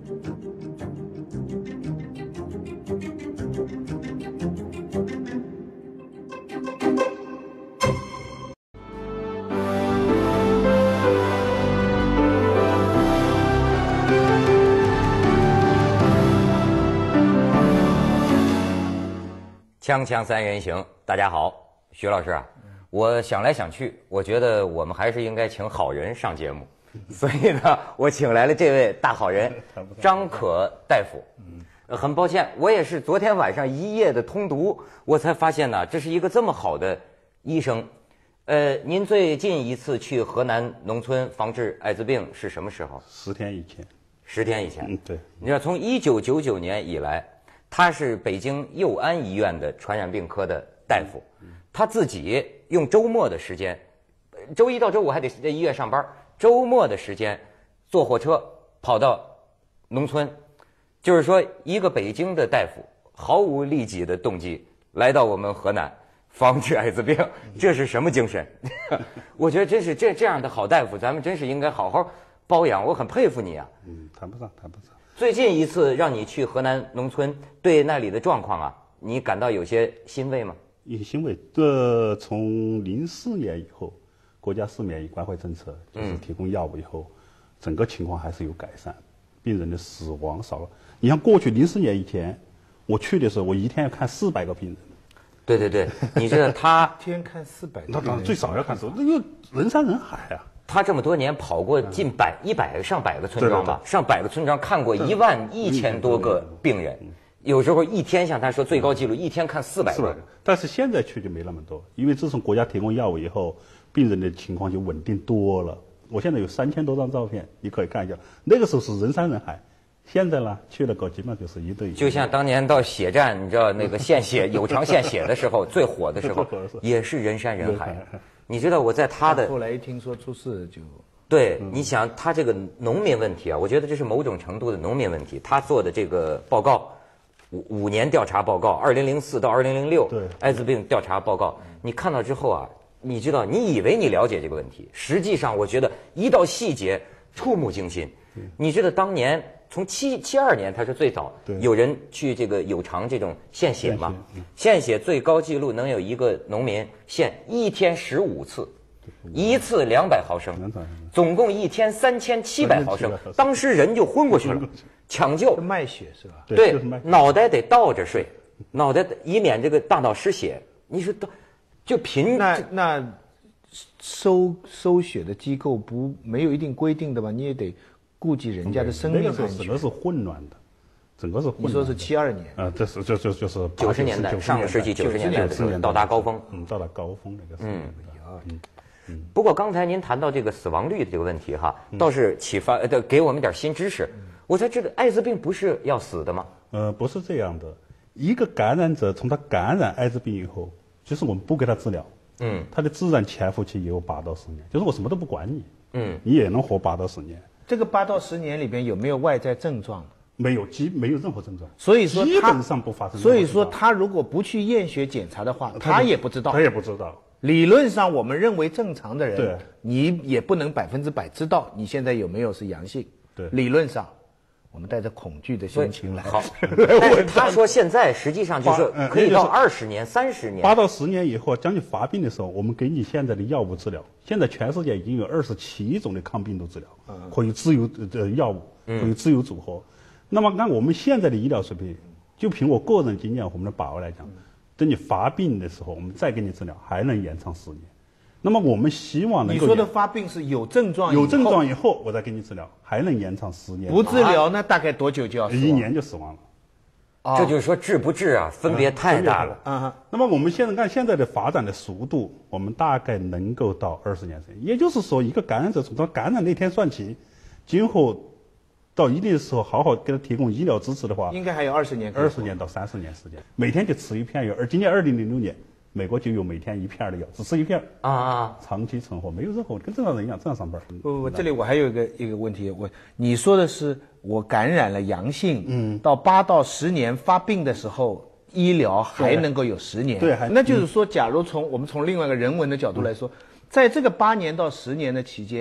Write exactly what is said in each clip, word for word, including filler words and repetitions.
锵锵三人行，大家好，徐老师啊，我想来想去，我觉得我们还是应该请好人上节目，所以呢，我请来了这位大好人张可大夫。呃很抱歉，我也是昨天晚上一夜的通读，我才发现呢，这是一个这么好的医生。呃，您最近一次去河南农村防治艾滋病是什么时候？ 十天以前。 十天以前。 嗯，对。 你知道，从一九九九年以来。他是北京佑安医院的传染病科的大夫，他自己用周末的时间，周一到周五还得在医院上班，周末的时间坐火车跑到农村，就是说一个北京的大夫毫无利己的动机来到我们河南防治艾滋病，这是什么精神？我觉得真是这这样的好大夫，咱们真是应该好好包养，我很佩服你啊。 嗯，谈不上，谈不上。 最近一次让你去河南农村，对那里的状况啊，你感到有些欣慰吗？ 有些欣慰。这从零四年以后，国家市免疫关怀政策就是提供药物以后，嗯、整个情况还是有改善，病人的死亡少了。你像过去零四年以前，我去的时候，我一天要看四百个病人。 对对对，你知道他一天看四百， 那最少要看多，那个人山人海啊。 他这么多年跑过近百、一百个、上百个村庄吧，上百个村庄看过一万一千多个病人，有时候一天像他说最高纪录一天看四百个。 但是现在去就没那么多，因为自从国家提供药物以后，病人的情况就稳定多了。我现在有三千多张照片，你可以看一下，那个时候是人山人海。现在呢，去了个基本上就是一对一。 就像当年到血站，你知道那个献血有偿献血的时候，最火的时候，也是人山人海。你知道我在他的后来一听说出事就对，你想他这个农民问题啊，我觉得这是某种程度的农民问题。他做的这个报告，五五年调查报告，二零零四到二零零六， 对艾滋病调查报告，你看到之后啊，你知道，你以为你了解这个问题，实际上我觉得一到细节触目惊心。你知道当年从七七二年，他是最早有人去这个有偿这种献血嘛？献血最高纪录能有一个农民献一天十五次。一次两百毫升，总共一天三千七百毫升，当时人就昏过去了，抢救卖血是吧？ 对，脑袋得倒着睡，脑袋以免这个大脑失血。你说就凭那那收收血的机构不没有一定规定的吧？你也得顾及人家的生命安全。 整个是混乱的，整个是混乱的。 你说是七二年啊？这是就就就是九十年代，上个世纪九十年代的时候到达高峰， 嗯，到达高峰那个时候。 嗯。不过刚才您谈到这个死亡率的这个问题哈，倒是启发呃给我们点新知识。我才知道艾滋病不是要死的吗？ 呃，不是这样的。一个感染者从他感染艾滋病以后，就是我们不给他治疗，嗯，他的自然潜伏期也有八到十年，就是我什么都不管你，嗯，你也能活八到十年。 这个八到十年里边有没有外在症状？ 没有，基没有任何症状。 所以说基本上不发生。 所以说他如果不去验血检查的话，他也不知道。 他也不知道。 理论上，我们认为正常的人， 对， 你也不能百分之百知道你现在有没有是阳性。 对， 理论上，我们带着恐惧的心情来。 好，但是他说现在实际上就是可以到二十年、三十年， 八到十年以后，将近发病的时候，我们给你现在的药物治疗。现在全世界已经有二十七种的抗病毒治疗，嗯、可以自由的药物，可以自由组合。嗯、那么按我们现在的医疗水平，就凭我个人经验，我们的把握来讲。嗯等你发病的时候，我们再给你治疗，还能延长十年。那么我们希望能够。 你说的发病是有症状， 有症状以后，我再给你治疗，还能延长十年。 不治疗呢，大概多久就要死亡？ 一年就死亡了。 哦、这就是说治不治啊，分别太大了。 嗯哼。那么我们现在看现在的发展的速度，我们大概能够到二十年时间。也就是说，一个感染者从他感染那天算起，今后。到一定的时候，好好给他提供医疗支持的话， 应该还有二十年， 二十年到三十年时间，每天就吃一片药。而今年二零零六年，美国就有每天一片的药，只吃一片啊啊， 长期存活，没有任何跟正常人一样正常上班。 不不，这里我还有一个一个问题，我你说的是我感染了阳性，嗯，到八到十年发病的时候，医疗还能够有十年， 对，还那就是说，假如从我们从另外一个人文的角度来说，在这个八年到十年的期间。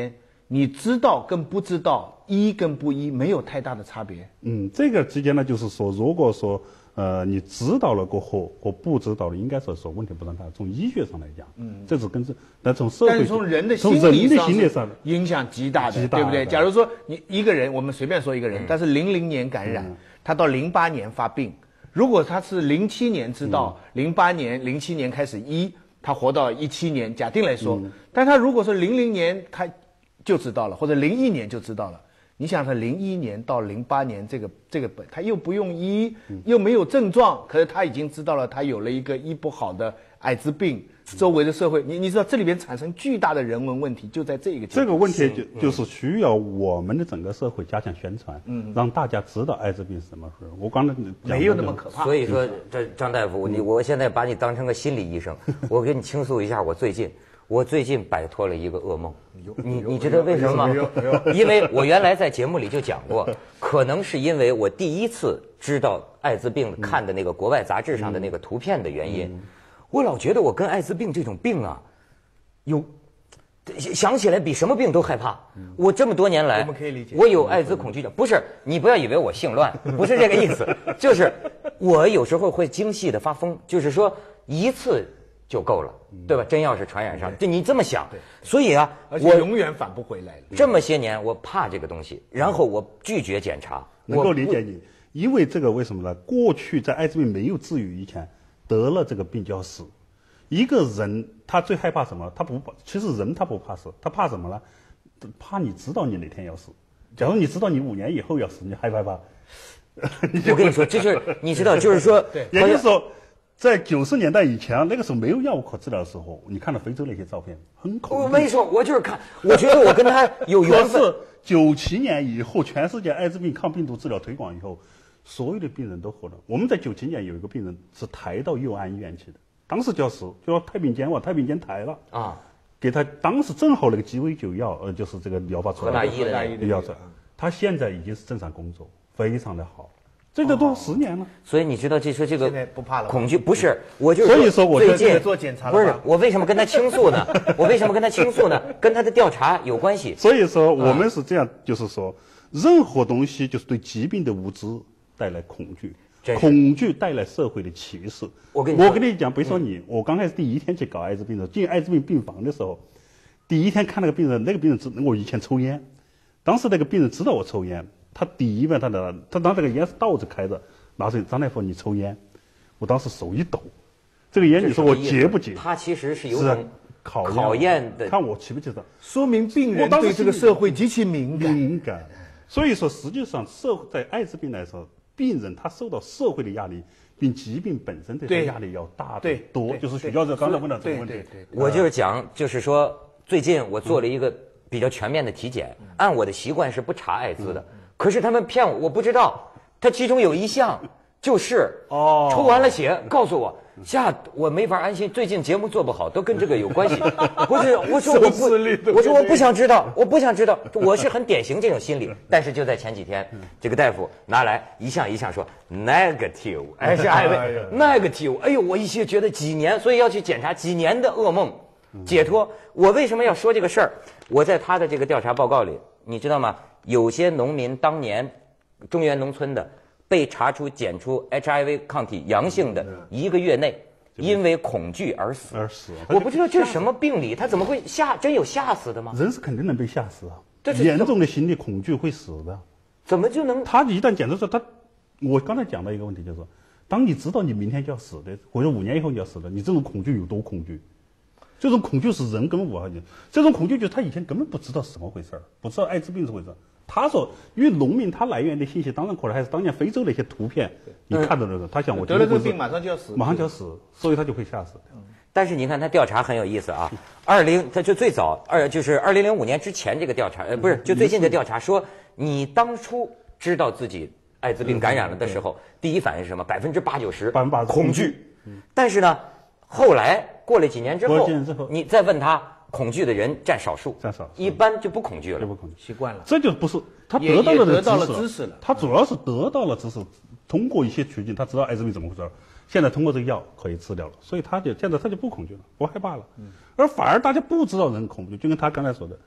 你知道跟不知道，医跟不医没有太大的差别。 嗯，这个之间呢，就是说，如果说呃你知道了过后和不知道了，应该说说问题不大。从医学上来讲，嗯，这是根治，但从社会， 但是从人的从心理人的上是心理上影响极大的， 极大对不对？ 的假如说你一个人，我们随便说一个人， 嗯他是零零年感染， 嗯他到零八年发病，如果他是零七年知道，零八年、零七年开始医，他活到一七年，假定来说， 嗯但他如果说零零年他就知道了，或者零一年就知道了。你想他零一年到零八年这个这个本，他又不用医，又没有症状，可是他已经知道了他有了一个医不好的艾滋病，周围的社会，你你知道这里边产生巨大的人文问题，就在这个这个问题就就是需要我们的整个社会加强宣传，嗯，让大家知道艾滋病是什么事。我刚才没有那么可怕。 所以说，这张大夫，你我现在把你当成个心理医生，我给你倾诉一下我最近。我最近摆脱了一个噩梦，你你知道为什么吗？因为我原来在节目里就讲过，可能是因为我第一次知道艾滋病看的那个国外杂志上的那个图片的原因，我老觉得我跟艾滋病这种病啊，有想起来比什么病都害怕。我这么多年来， 我们可以理解， 我有艾滋恐惧症，不是你不要以为我性乱，不是这个意思，就是我有时候会精细的发疯，就是说一次就够了，对吧？真要是传染上，就你这么想，所以啊， 而且永远返不回来了。 这么些年我怕这个东西，然后我拒绝检查。 能够理解你，因为这个为什么呢？过去在艾滋病没有治愈以前，得了这个病就要死。一个人他最害怕什么？他不怕，其实人他不怕死，他怕什么呢？怕你知道你哪天要死。假如你知道你五年以后要死，你害不害怕？ 我跟你说，这就是你知道，就是说， 也就是说。在九十年代以前，那个时候没有药物可治疗的时候，你看到非洲那些照片，很恐怖。 我没说，我就是看，我觉得我跟他有缘分。 可是九七年以后，全世界艾滋病抗病毒治疗推广以后，所有的病人都活了。我们在九七年有一个病人是抬到佑安医院去的，当时就要死，就要太平间，往太平间抬了啊。给他当时正好那个鸡尾酒药，呃，就是这个疗法出来的， 河大医的药出来，他现在已经是正常工作，非常的好。这个都十年了， 所以你知道，这说这个现在不怕了， 恐惧不是我就是所以说我最近做检查了， 不是我为什么跟他倾诉呢？我为什么跟他倾诉呢？跟他的调查有关系。 所以说我们是这样，就是说，任何东西就是对疾病的无知带来恐惧，恐惧带来社会的歧视。 我跟你我跟你讲，别说你，我刚开始第一天去搞艾滋病的时候，进艾滋病病房的时候，第一天看那个病人，那个病人知我以前抽烟，当时那个病人知道我抽烟，他第一遍他的他拿这个烟是倒着开着。拿着张大夫，你抽烟，我当时手一抖，这个烟你说我戒不戒？ 他其实是有种考考验的， 看我记不记得？ 说明病人对这个社会极其敏感。 敏感，所以说实际上社会在艾滋病来说，病人他受到社会的压力，比疾病本身的压力要大得多。就是徐教授刚才问到这个问题， 我就是讲，就是说最近我做了一个比较全面的体检，按我的习惯是不查艾滋的，可是他们骗我，我不知道。他其中有一项就是哦，抽完了血告诉我，吓我没法安心。最近节目做不好，都跟这个有关系。不是，我说我不，我说我不想知道，我不想知道。我是很典型这种心理。但是就在前几天，这个大夫拿来一项一项说 negative， 哎是哎 negative， 哎呦，我一些觉得几年，所以要去检查几年的噩梦解脱。我为什么要说这个事儿？我在他的这个调查报告里，你知道吗？有些农民当年。中原农村的被查出检出 H I V 抗体阳性的一个月内，因为恐惧而死。 而死， 我不知道这是什么病理，他怎么会吓？真有吓死的吗？ 人是肯定能被吓死啊！严重的心理恐惧会死的。 怎么就能？ 他一旦检测出他，我刚才讲到一个问题，就是说，当你知道你明天就要死的，或者五年以后就要死的，你这种恐惧有多恐惧？这种恐惧是人根本无法解，这种恐惧就是他以前根本不知道是怎么回事儿，不知道艾滋病是回事儿。他说，因为农民他来源的信息当然可能还是当年非洲那些图片，你看到的时候，他想我得了这个病马上就要死， 马上就要死，所以他就会吓死。 但是你看他调查很有意思啊，二零他就最早二就是二零零五年之前这个调查，呃不是就最近的调查说，你当初知道自己艾滋病感染了的时候，第一反应是什么？百分之八九十恐惧。但是呢，后来过了几年之后，你再问他。恐惧的人占少数， 占少数， 一般就不恐惧了， 就不恐惧， 习惯了。 这就不是他得到了得到了知识了， 他主要是得到了知识，通过一些途径，他知道艾滋病怎么回事，现在通过这个药可以治疗了，所以他就现在他就不恐惧了，不害怕了。嗯、而反而大家不知道人恐惧，就跟他刚才说的，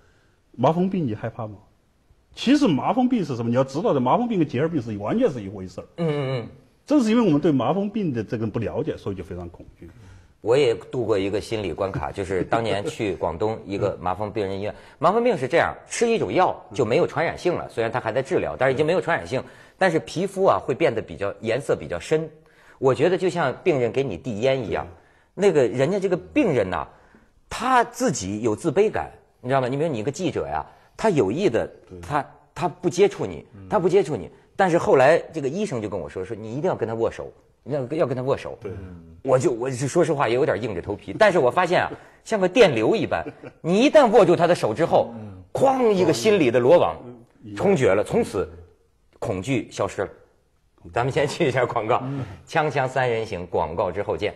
麻风病你害怕吗？其实麻风病是什么？你要知道的，麻风病跟结核病是完全是一回事儿。 嗯嗯嗯。 正是因为我们对麻风病的这个不了解，所以就非常恐惧。 我也度过一个心理关卡，就是当年去广东一个麻风病人医院。麻风病是这样，吃一种药就没有传染性了，虽然它还在治疗，但是已经没有传染性。但是皮肤啊会变得比较颜色比较深。我觉得就像病人给你递烟一样，那个人家这个病人呐、啊，他自己有自卑感，你知道吗？你比如你一个记者呀，他有意的，他他不接触你，他不接触你，但是后来这个医生就跟我说，说你一定要跟他握手。要要跟他握手，对，我就我是说实话也有点硬着头皮，但是我发现啊，像个电流一般，你一旦握住他的手之后，哐一个心理的罗网冲决了，从此恐惧消失了。咱们先去一下广告，锵锵三人行，广告之后见。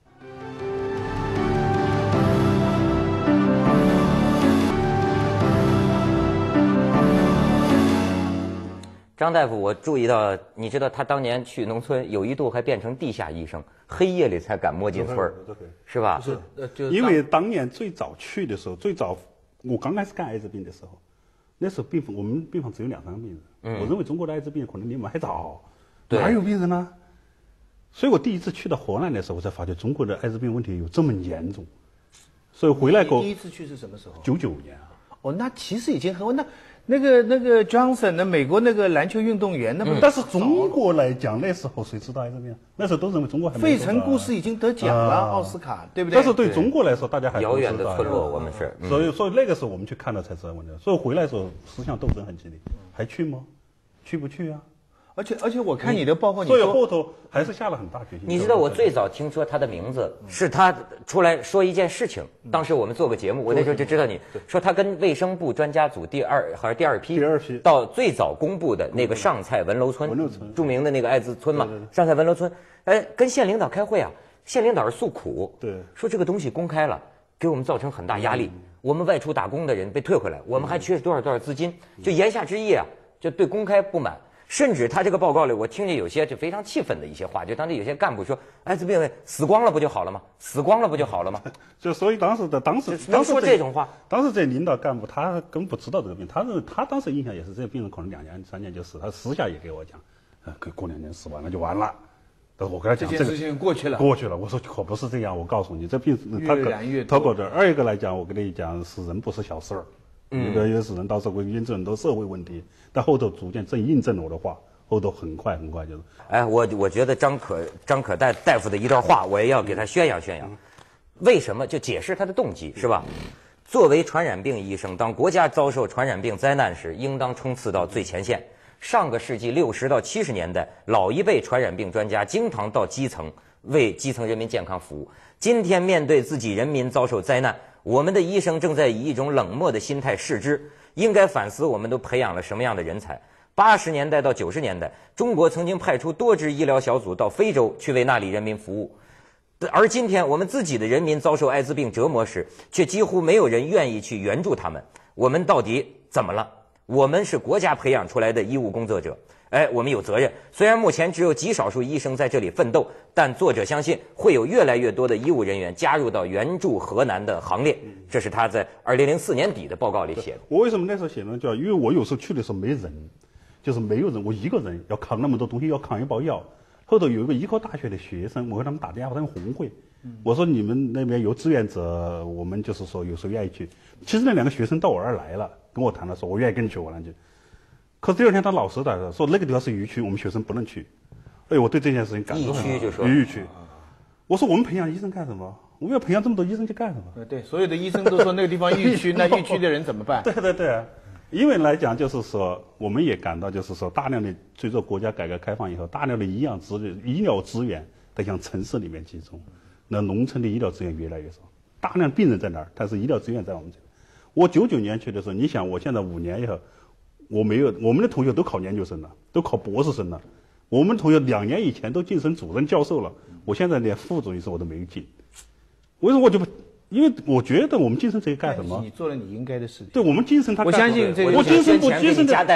张大夫，我注意到，你知道他当年去农村，有一度还变成地下医生，黑夜里才敢摸进村儿，是吧？ 是，因为当年最早去的时候，最早我刚开始干艾滋病的时候，那时候病房我们病房只有两三个病人，嗯、我认为中国的艾滋病可能离我们还早，哪有病人呢？所以我第一次去到河南的时候，我才发觉中国的艾滋病问题有这么严重，所以回来过。 第一次去是什么时候？ 九九年啊。 哦，那其实已经很那。那个那个 Johnson 那美国那个篮球运动员，那不、 嗯、但是中国来讲，那时候谁知道艾滋病？那时候都认为中国还没。 费城故事已经得奖了，啊、奥斯卡，对不对？ 但是对中国来说，大家还遥远的村落，我们是。 嗯、所以所以那个时候我们去看了才知道问题。所以回来的时候思想斗争很激烈，还去吗？去不去啊？ 而且而且我看你的报告，你所以后头还是下了很大决心。 你知道我最早听说他的名字是他出来说一件事情，当时我们做个节目，我那时候就知道你说他跟卫生部专家组第二还是第二批， 第二批到最早公布的那个上蔡文楼村，著名的那个艾滋村嘛，上蔡文楼村，哎，跟县领导开会啊，县领导是诉苦， 对， 说这个东西公开了，给我们造成很大压力，我们外出打工的人被退回来，我们还缺多少多少资金，就言下之意啊，就对公开不满。甚至他这个报告里，我听见有些就非常气愤的一些话，就当时有些干部说，艾滋病死光了不就好了吗？死光了不就好了吗？ 就所以当时的当时能说这种话， 当时这领导干部他根本不知道这个病，他认为他当时印象也是这个病人可能两年三年就死，他私下也给我讲，呃，过两年死完了就完了。但是我跟他讲这件事情过去了， 过去了。我说可不是这样，我告诉你，这病他越染越他过这二一个来讲，我跟你讲，死人不是小事儿，嗯，越来越死人，到时候会引致很多社会问题。但后头逐渐正印证了我的话。后头很快很快就是， 哎，我我觉得张可张可大大夫的一段话，我也要给他宣扬宣扬。为什么？就解释他的动机是吧？作为传染病医生，当国家遭受传染病灾难时，应当冲刺到最前线。上个世纪六十到七十年代，老一辈传染病专家经常到基层为基层人民健康服务。今天面对自己人民遭受灾难，我们的医生正在以一种冷漠的心态视之，应该反思我们都培养了什么样的人才。八十年代到九十年代，中国曾经派出多支医疗小组到非洲去为那里人民服务，而今天我们自己的人民遭受艾滋病折磨时，却几乎没有人愿意去援助他们。我们到底怎么了？我们是国家培养出来的医务工作者，哎，我们有责任。虽然目前只有极少数医生在这里奋斗，但作者相信会有越来越多的医务人员加入到援助河南的行列。这是他在二零零四年底的报告里写的。 我为什么那时候写呢？叫因为我有时候去的时候没人。就是没有人，我一个人要扛那么多东西，要扛一包药。后头有一个医科大学的学生，我给他们打电话，他们红会，我说你们那边有志愿者，我们就是说有时候愿意去。其实那两个学生到我这儿来了，跟我谈了，说我愿意跟你去河南去。可是第二天他老师来了，说那个地方是疫区，我们学生不能去。哎，我对这件事情感受很疫区就说疫区。我说我们培养医生干什么？我们要培养这么多医生去干什么？ 对，所有的医生都说那个地方疫区，那疫区的人怎么办？ 对对对。因为来讲，就是说，我们也感到，就是说，大量的随着国家改革开放以后，大量的医疗资源、医疗资源在向城市里面集中，那农村的医疗资源越来越少。大量病人在哪儿？但是医疗资源在我们这里。我九九年去的时候，你想，我现在五年以后，我没有，我们的同学都考研究生了，都考博士生了。我们同学两年以前都晋升主任教授了，我现在连副主任我都没有进。为什么我就不？因为我觉得我们晋升这个干什么？ 你做了你应该的事情。 对，我们晋升他干什么， 我相信这个， 我晋升不晋升加待遇。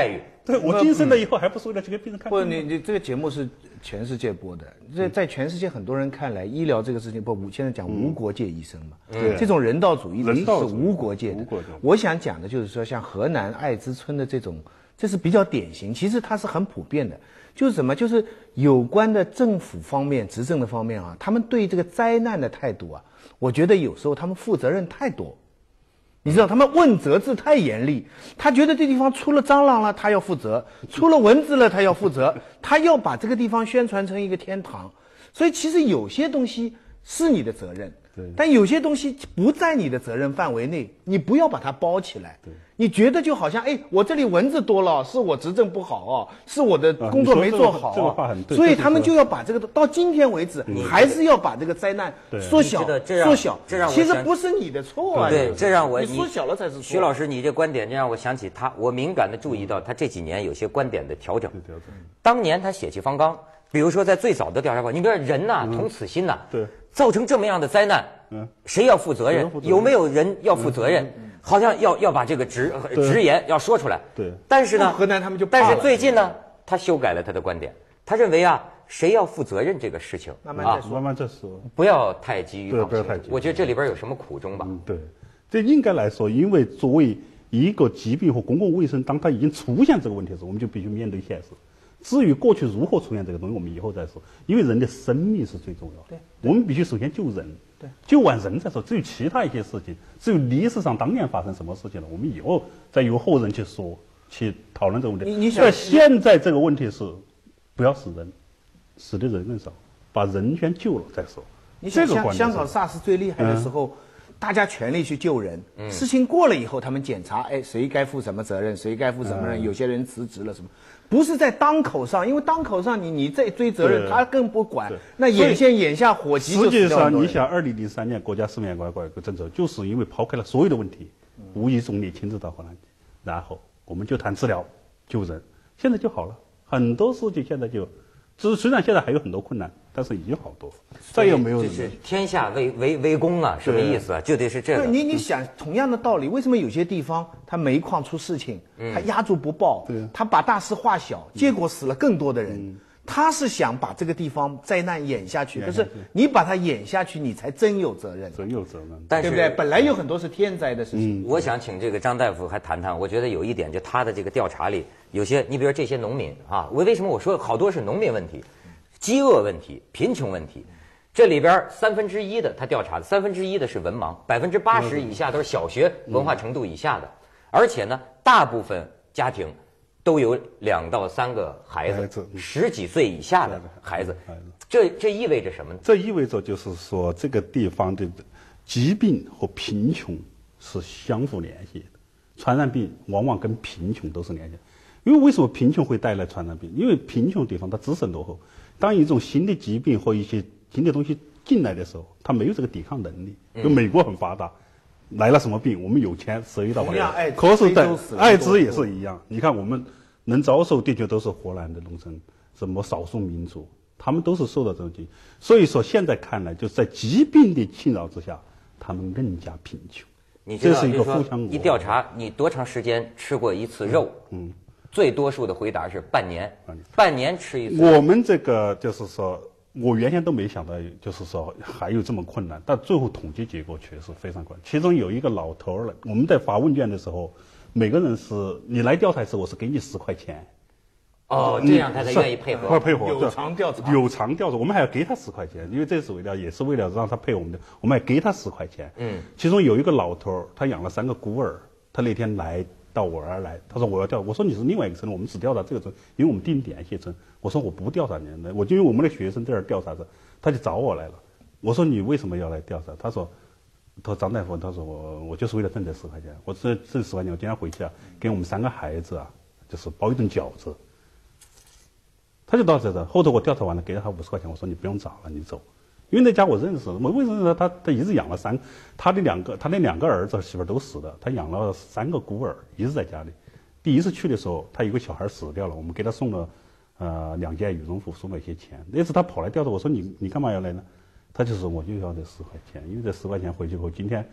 对，我晋升了以后还不是为了去给病人看病不， 吗？ 你你这个节目是全世界播的，在在全世界很多人看来，医疗这个事情不，无现在讲无国界医生嘛， 对这种人道主义的是人道主义无国界的无国界。 我想讲的就是说，像河南爱之村的这种，这是比较典型，其实它是很普遍的。就是什么？就是有关的政府方面、执政的方面啊，他们对这个灾难的态度啊，我觉得有时候他们负责任太多。你知道他们问责制太严厉，他觉得这地方出了蟑螂了，他要负责；出了蚊子了，他要负责。他要把这个地方宣传成一个天堂，所以其实有些东西是你的责任，但有些东西不在你的责任范围内，你不要把它包起来。你觉得就好像，哎，我这里蚊子多了，是我执政不好哦，是我的工作没做好、 啊、这个话很对， 所以他们就要把这个到今天为止，还是要把这个灾难缩小，缩小。 这让我其实不是你的错啊， 对，这让我你缩小了才是错。 徐老师，你这观点，这让我想起他，我敏感地注意到他这几年有些观点的调整。当年他血气方刚，比如说在最早的调查报告，你比如说人呐、啊，同此心呐、啊， 对， 造成这么样的灾难，嗯，谁要负责任？有没有人要负责任？好像要要把这个直直言要说出来。 对， 但是呢， 河南他们就， 但是最近呢，他修改了他的观点，他认为啊，谁要负责任这个事情， 慢慢再说， 慢慢再说， 不要太急于不要太急。 我觉得这里边有什么苦衷吧？ 嗯，对，这应该来说，因为作为一个疾病和公共卫生，当它已经出现这个问题的时候，我们就必须面对现实。至于过去如何出现这个东西，我们以后再说。因为人的生命是最重要的， 对， 我们必须首先救人。 对， 救完人再说。至于其他一些事情，至于历史上当年发生什么事情了，我们以后再由后人去说，去讨论这个问题。 你你想， 现在这个问题是，不要死人，死的人更少，把人先救了再说。 你想这个观香港 SARS 最厉害的时候。嗯，大家全力去救人，嗯、事情过了以后，他们检查，哎，谁该负什么责任，谁该负什么任，嗯、有些人辞职了什么，不是在当口上，因为当口上你你再追责任，他更不管。那眼线眼下火急就死掉实际上，你想，二零零三年国家四面拐拐一个政策，就是因为抛开了所有的问题，嗯、无意中你亲自到河南，然后我们就谈治疗、救人，现在就好了。很多事情现在就。只虽然现在还有很多困难，但是已经好多。再也没有人就是天下为为为公啊，什么意思啊？就得是这个。 你你想同样的道理，为什么有些地方它煤矿出事情，它压住不报， 对， 它把大事化小，结果死了更多的人。他是想把这个地方灾难演下去，可是你把它演下去，你才真有责任， 真有责任， 但是对不对？本来有很多是天灾的事情。 我想请这个张大夫还谈谈，我觉得有一点，就他的这个调查里有些，你比如说这些农民啊，我为什么我说好多是农民问题？饥饿问题、贫穷问题，这里边三分之一的他调查的三分之一的是文盲，百分之八十以下都是小学文化程度以下的，而且呢，大部分家庭都有两到三个孩子，十几岁以下的孩子，这这意味着什么呢？ 这意味着就是说，这个地方的疾病和贫穷是相互联系的，传染病往往跟贫穷都是联系的。因为为什么贫穷会带来传染病？因为贫穷地方它知识落后。当一种新的疾病或一些新的东西进来的时候，它没有这个抵抗能力。就美国很发达，来了什么病，我们有钱谁到完。可是在艾滋也是一样，你看我们能遭受的确都是荷兰的农村，什么少数民族，他们都是受到这种疾病。所以说现在看来，就是在疾病的侵扰之下，他们更加贫穷。 你知道这是一个互相一调查，你多长时间吃过一次肉？嗯。最多数的回答是半年，半年吃一次。 我们这个就是说，我原先都没想到，就是说还有这么困难，但最后统计结果确实非常困难。其中有一个老头儿，我们在发问卷的时候，每个人是你来调查一次，我是给你十块钱。 哦，这样他才愿意配合。 配合有偿调查， 有偿调查，我们还要给他十块钱，因为这是为了也是为了让他配合我们的，我们还给他十块钱。嗯，其中有一个老头儿，他养了三个孤儿，他那天来。到我而来，他说我要调，我说你是另外一个村，我们只调查这个村，因为我们定点县村。我说我不调查你的，我就因为我们的学生在这儿调查着，他就找我来了。我说你为什么要来调查？他说，他说张大夫，他说我我就是为了挣这十块钱，我这这十块钱我今天回去啊，给我们三个孩子啊，就是包一顿饺子。他就到这的，后头我调查完了，给了他五十块钱，我说你不用找了，你走。因为那家我认识，我为什么认识他？他一直养了三，他的两个，他那两个儿子媳妇都死了，他养了三个孤儿，一直在家里。第一次去的时候，他有个小孩死掉了，我们给他送了，呃，两件羽绒服，送了一些钱。那次他跑来调查，我说你你干嘛要来呢？他就说我就要这十块钱，因为这十块钱回去后，今天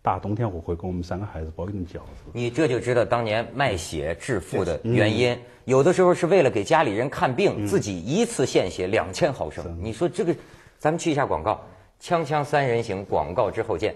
大冬天我会给我们三个孩子包一顿饺子。 你这就知道当年卖血致富的原因，有的时候是为了给家里人看病，自己一次献血两千毫升。你说这个，咱们去一下广告，锵锵三人行，广告之后见。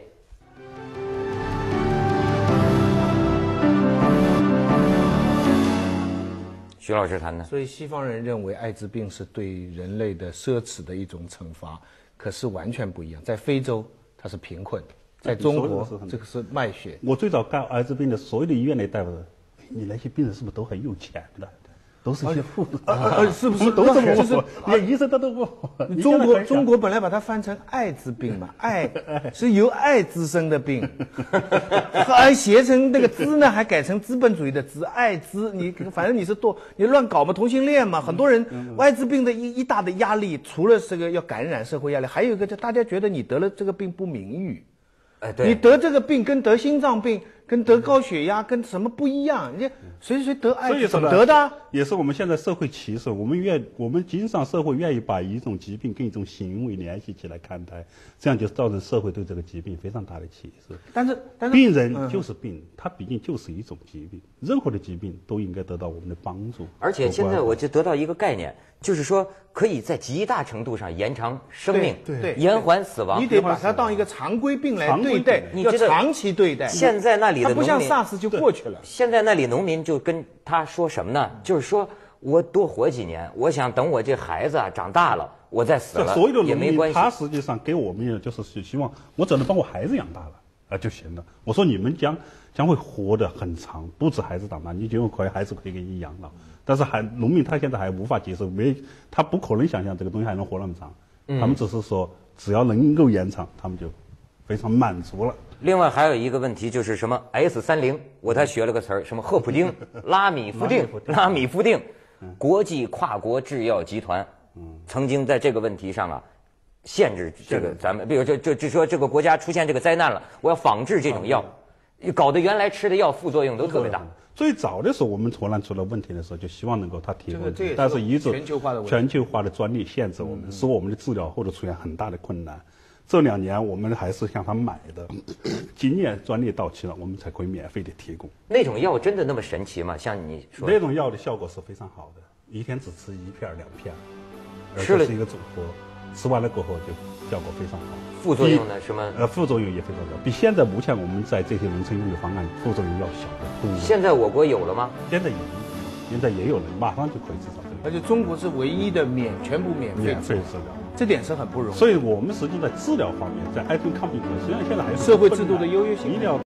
徐老师谈的， 所以西方人认为艾滋病是对人类的奢侈的一种惩罚，可是完全不一样。在非洲，它是贫困；在中国，这个是卖血。 我最早干艾滋病的所有的医院的大夫，你那些病人是不是都很有钱的？都是一些富人， 呃，是不是都这么就是问？连医生他都问我。 中国中国本来把它翻成艾滋病嘛，艾是由爱滋生的病，还写成那个滋呢，还改成资本主义的资，艾滋。你反正你是多，你乱搞嘛，同性恋嘛，很多人艾滋病的一一大的压力，除了这个要感染社会压力，还有一个就大家觉得你得了这个病不名誉。 哎，对， 你得这个病跟得心脏病、跟得高血压、跟什么不一样？你谁谁得艾滋怎么得的啊？ 也是我们现在社会歧视，我们愿我们经常社会愿意把一种疾病跟一种行为联系起来看待，这样就造成社会对这个疾病非常大的歧视。 但是，但是病人就是病，它毕竟就是一种疾病，任何的疾病都应该得到我们的帮助。 而且现在我就得到一个概念，就是说可以在极大程度上延长生命， 对对， 延缓死亡。 你得把它当一个常规病来对待，要长期对待。 现在那里的它不像 SARS 就过去了。 现在那里农民就跟他说什么呢？就是说我多活几年，我想等我这孩子啊长大了，我再死了所有的也没关系。 他实际上给我们就是希望我只能帮我孩子养大了啊就行了。我说你们将将会活得很长，不止孩子长大，你就可以孩子可以给你养老。但是还农民他现在还无法接受，没他不可能想象这个东西还能活那么长。嗯、他们只是说只要能够延长，他们就非常满足了。 另外还有一个问题就是什么 S 三零，我才学了个词儿，什么赫普丁、拉米夫定、拉米夫定，国际跨国制药集团，曾经在这个问题上啊，限制这个咱们，比如这这这说这个国家出现这个灾难了，我要仿制这种药，搞得原来吃的药副作用都特别大。 最早的时候，我们荷兰出了问题的时候，就希望能够它提供， 这个这也是但是一直全球化的问题全球化的专利限制我们，使我们的治疗后头出现很大的困难。这两年我们还是向他买的，今年专利到期了，我们才可以免费的提供。 那种药真的那么神奇吗？像你说那种药的效果是非常好的，一天只吃一片两片， 吃了是一个组合，吃完了过后就效果非常好。 副作用呢？什么？ 呃，副作用也非常小，比现在目前我们在这些农村用的方案副作用要小得多。 现在我国有了吗？ 现在有，现在也有人马上就可以制造这个。 而且中国是唯一的免全部免费免费治疗， 这点是很不容易。 所以我们实际在治疗方面，在艾滋病抗病，实际上现在还是社会制度的优越性医疗。